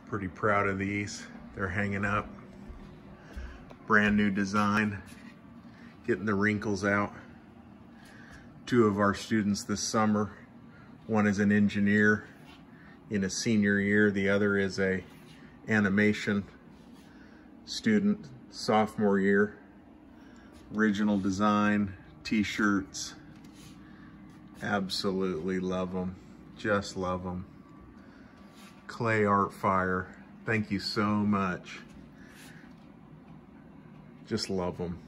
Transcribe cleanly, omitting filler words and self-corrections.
Pretty proud of these. They're hanging up. Brand new design. Getting the wrinkles out. Two of our students this summer. One is an engineer in a senior year. The other is a animation student, sophomore year. Original design, t-shirts. Absolutely love them. Just love them. Clay Art Fire, thank you so much. Just love them.